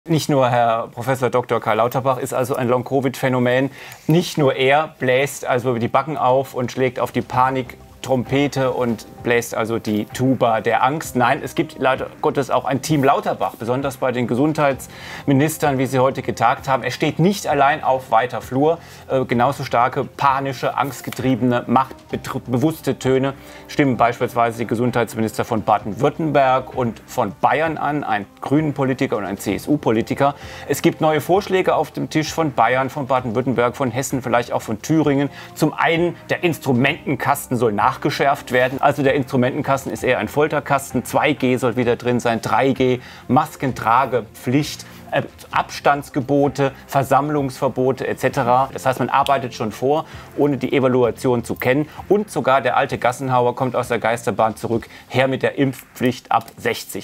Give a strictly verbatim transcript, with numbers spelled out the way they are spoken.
Nicht nur Herr Professor Doktor Karl Lauterbach ist also ein Long-Covid-Phänomen. Nicht nur er bläst also die Backen auf und schlägt auf die Paniktrompete und bläst also die Tuba der Angst. Nein, es gibt leider Gottes auch ein Team Lauterbach, besonders bei den Gesundheitsministern, wie sie heute getagt haben. Er steht nicht allein auf weiter Flur. Äh, genauso starke, panische, angstgetriebene, machtbewusste Töne stimmen beispielsweise die Gesundheitsminister von Baden-Württemberg und von Bayern an, ein Grünen-Politiker und ein C S U-Politiker. Es gibt neue Vorschläge auf dem Tisch von Bayern, von Baden-Württemberg, von Hessen, vielleicht auch von Thüringen. Zum einen, der Instrumentenkasten soll nachgeschärft werden. Also der Instrumentenkasten ist eher ein Folterkasten. zwei G soll wieder drin sein, drei G, Maskentragepflicht, äh, Abstandsgebote, Versammlungsverbote et cetera. Das heißt, man arbeitet schon vor, ohne die Evaluation zu kennen. Und sogar der alte Gassenhauer kommt aus der Geisterbahn zurück, her mit der Impfpflicht ab sechzig.